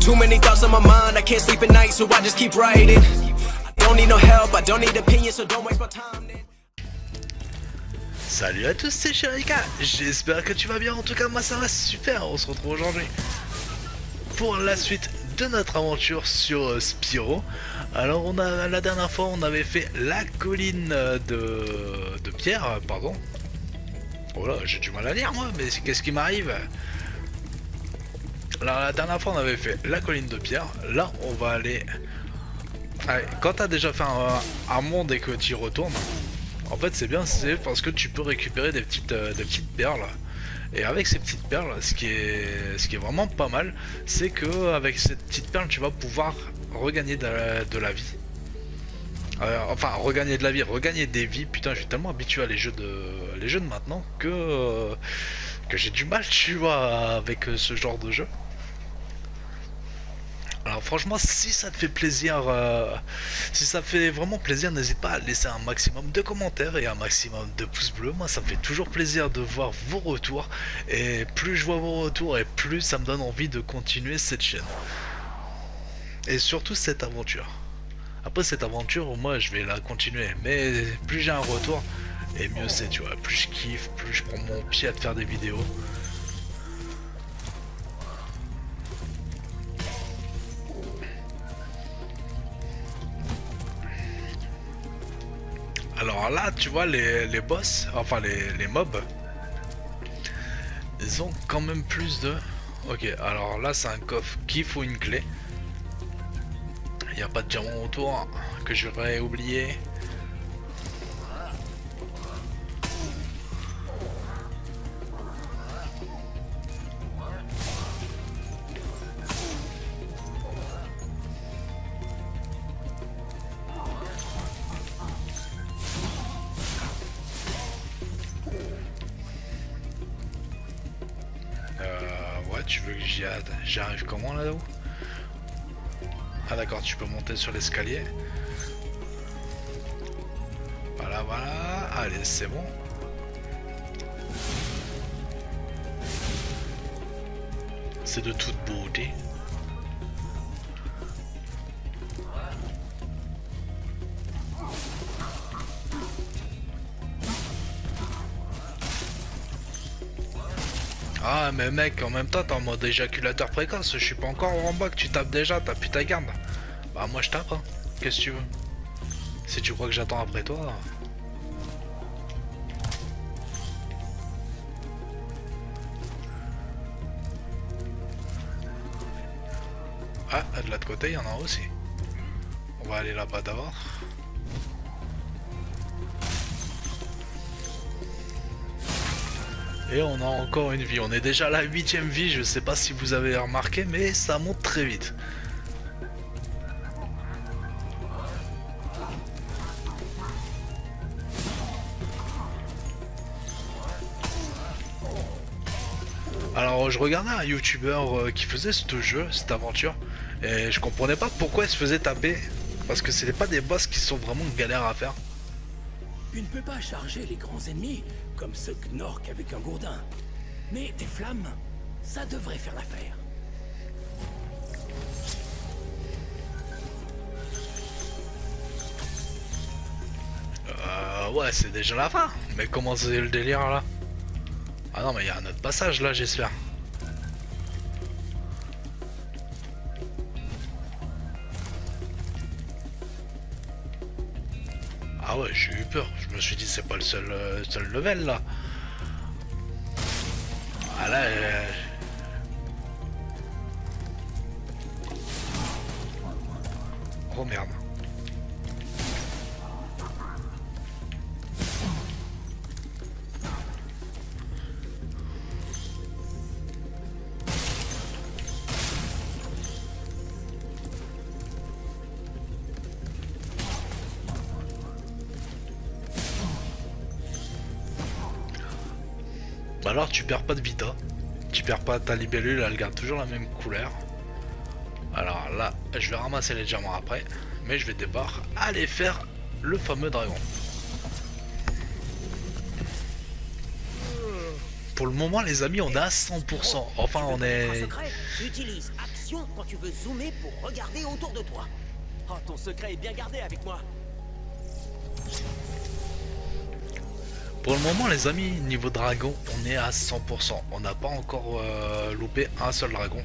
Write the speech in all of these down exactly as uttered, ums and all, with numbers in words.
Too many thoughts on my mind, I can't sleep at night, so I just keep writing. I don't need no help, I don't need opinions, so don't waste my time. Salut à tous, c'est Sherika, j'espère que tu vas bien, en tout cas moi ça va super. On se retrouve aujourd'hui pour la suite de notre aventure sur euh, Spyro. Alors on a, la dernière fois on avait fait la colline de, de pierre, pardon. Oh là, j'ai du mal à lire moi, mais qu'est-ce qui m'arrive? Alors la dernière fois on avait fait la colline de pierre, là on va aller... Allez, quand t'as déjà fait un, un monde et que tu y retournes, en fait c'est bien, c'est parce que tu peux récupérer des petites, euh, des petites perles. Et avec ces petites perles, ce qui est, ce qui est vraiment pas mal, c'est que avec cette petite perle tu vas pouvoir regagner de la, de la vie. Euh, enfin regagner de la vie, regagner des vies. Putain, je suis tellement habitué à les jeux de, les jeux de maintenant que, euh, que j'ai du mal, tu vois, avec ce genre de jeu. Alors franchement, si ça te fait plaisir, euh, si ça fait vraiment plaisir, n'hésite pas à laisser un maximum de commentaires et un maximum de pouces bleus. Moi ça me fait toujours plaisir de voir vos retours, et plus je vois vos retours et plus ça me donne envie de continuer cette chaîne. Et surtout cette aventure. Après cette aventure, moi je vais la continuer, mais plus j'ai un retour, et mieux c'est, tu vois. Plus je kiffe, plus je prends mon pied à te faire des vidéos. Alors là, tu vois, les, les boss, enfin les, les mobs, ils ont quand même plus de... Ok, alors là c'est un coffre qui faut une clé. Il n'y a pas de diamant autour, que j'aurais oublié. Tu veux que j'y aille? J'y arrive comment là-haut? Ah d'accord, tu peux monter sur l'escalier. Voilà, voilà. Allez, c'est bon. C'est de toute beauté. Ah mais mec, en même temps t'es en mode éjaculateur précoce, je suis pas encore en bas que tu tapes déjà, t'as plus ta garde. Bah moi je tape hein, qu'est-ce que tu veux? Si tu crois que j'attends après toi... Ah, de l'autre côté il y en a aussi. On va aller là-bas d'abord. Et on a encore une vie, on est déjà à la huitième vie, je sais pas si vous avez remarqué, mais ça monte très vite. Alors je regardais un youtubeur qui faisait ce jeu, cette aventure, et je comprenais pas pourquoi il se faisait taper, parce que c'était pas des boss qui sont vraiment galères à faire. Tu ne peux pas charger les grands ennemis comme ce Gnorc avec un gourdin. Mais tes flammes, ça devrait faire l'affaire. Euh, ouais, c'est déjà la fin. Mais comment c'est le délire là? Ah non, mais il y a un autre passage là, j'espère. Ah ouais, j'ai eu peur. Je me suis dit, c'est pas le seul, euh, seul level là. Ah là... Euh... Oh merde. Bah alors tu perds pas de vita, tu perds pas ta libellule, elle garde toujours la même couleur. Alors là, je vais ramasser les diamants après, mais je vais d'abord aller faire le fameux dragon. Pour le moment les amis, on est à cent pour cent, enfin on est... attention quand tu veux zoomer pour regarder autour de toi. Oh, ton secret est bien gardé avec moi. Pour le moment les amis, niveau dragon, on est à cent pour cent. On n'a pas encore euh, loupé un seul dragon.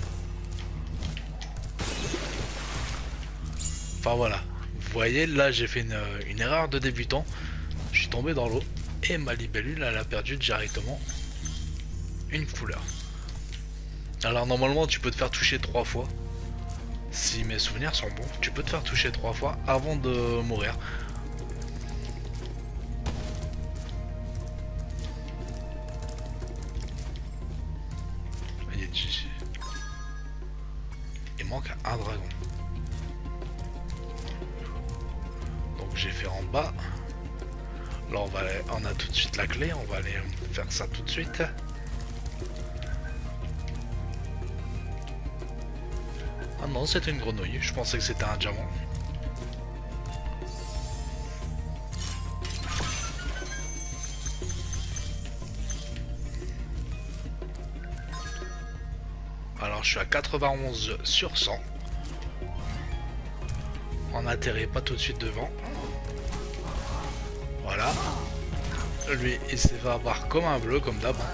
Enfin voilà, vous voyez là j'ai fait une, une erreur de débutant. Je suis tombé dans l'eau et ma libellule elle a perdu directement une couleur. Alors normalement tu peux te faire toucher trois fois. Si mes souvenirs sont bons, tu peux te faire toucher trois fois avant de mourir. Il manque un dragon. Donc j'ai fait en bas. Là on va aller, on a tout de suite la clé, on va aller faire ça tout de suite. Ah non, c'était une grenouille, je pensais que c'était un diamant. Alors je suis à quatre-vingt-onze sur cent. On atterrit pas tout de suite devant. Voilà. Lui, il s'est fait avoir comme un bleu, comme d'hab.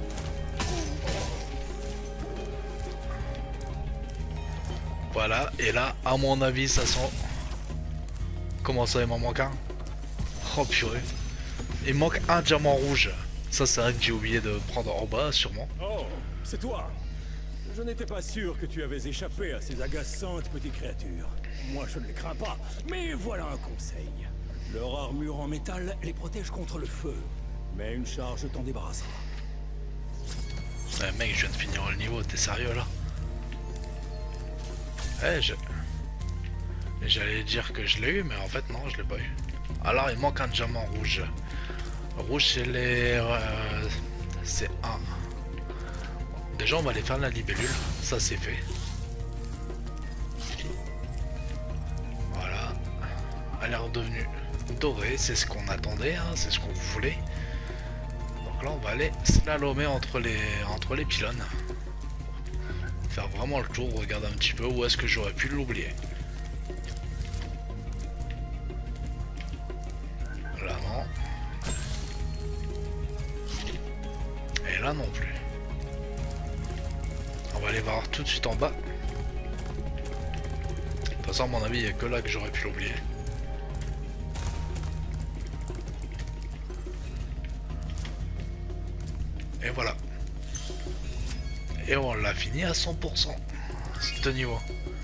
Voilà, et là, à mon avis, ça sent... Comment ça, il m'en manque un? Oh purée. Il manque un diamant rouge. Ça, c'est vrai que j'ai oublié de prendre en bas, sûrement. Oh, c'est toi. Je n'étais pas sûr que tu avais échappé à ces agaçantes petites créatures. Moi, je ne les crains pas, mais voilà un conseil. Leur armure en métal les protège contre le feu, mais une charge t'en débarrassera. Ouais, mec, je viens de finir le niveau, t'es sérieux là? Eh, je... J'allais dire que je l'ai eu, mais en fait, non, je l'ai pas eu. Alors, il manque un diamant rouge. Rouge, c'est les... Euh... C'est un. Déjà, on va aller faire la libellule. Ça, c'est fait. Voilà. Elle est redevenue dorée. C'est ce qu'on attendait, hein, c'est ce qu'on voulait. Donc là, on va aller slalomer entre les, entre les pylônes. Faire vraiment le tour, regarder un petit peu où est-ce que j'aurais pu l'oublier. Là non. Et là non plus. On va aller voir tout de suite en bas. De toute façon à mon avis il n'y a que là que j'aurais pu l'oublier. Et voilà. Et on l'a fini à cent pour cent, ce niveau.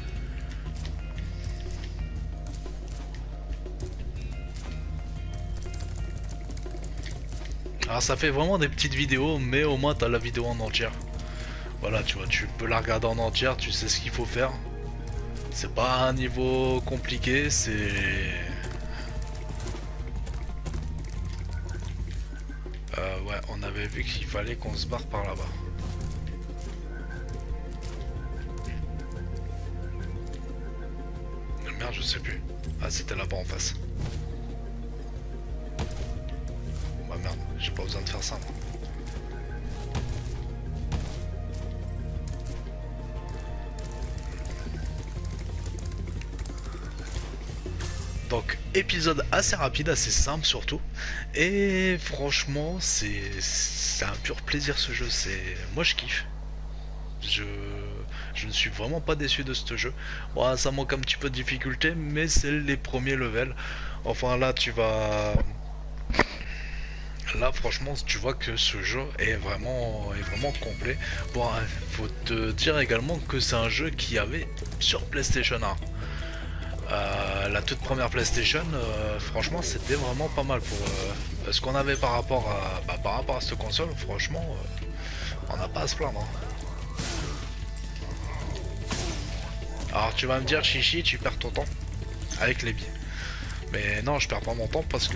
Alors ça fait vraiment des petites vidéos, mais au moins tu as la vidéo en entière. Voilà, tu vois, tu peux la regarder en entière, tu sais ce qu'il faut faire. C'est pas un niveau compliqué, c'est... Euh, ouais, on avait vu qu'il fallait qu'on se barre par là-bas. Merde, je sais plus. Ah, c'était là-bas en face. Bah merde, j'ai pas besoin de faire ça. Moi. Donc, épisode assez rapide, assez simple surtout. Et franchement, c'est c'est un pur plaisir ce jeu. C'est moi je kiffe. Je... je ne suis vraiment pas déçu de ce jeu. Bon, ça manque un petit peu de difficulté, mais c'est les premiers levels. Enfin là tu vas... Là franchement tu vois que ce jeu est vraiment, est vraiment complet. Bon, faut te dire également que c'est un jeu qui avait sur PlayStation un. Euh, la toute première PlayStation, euh, franchement c'était vraiment pas mal pour euh, ce qu'on avait par rapport à, bah, par rapport à cette console. Franchement euh, on n'a pas à se plaindre. Hein. Alors tu vas me dire Chichi, tu perds ton temps avec les billes. Mais non, je perds pas mon temps parce que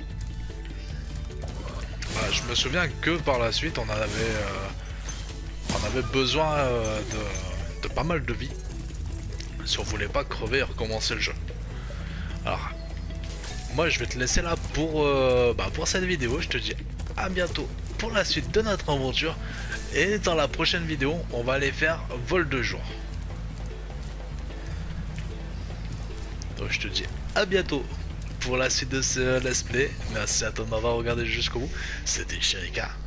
bah, je me souviens que par la suite on avait euh, on avait besoin euh, de, de pas mal de vie si on voulait pas crever et recommencer le jeu. Alors moi je vais te laisser là pour, euh, bah, pour cette vidéo. Je te dis à bientôt pour la suite de notre aventure, et dans la prochaine vidéo on va aller faire vol de jour. Donc je te dis à bientôt pour la suite de ce let's play. Merci à toi de m'avoir regardé jusqu'au bout. C'était Chirika.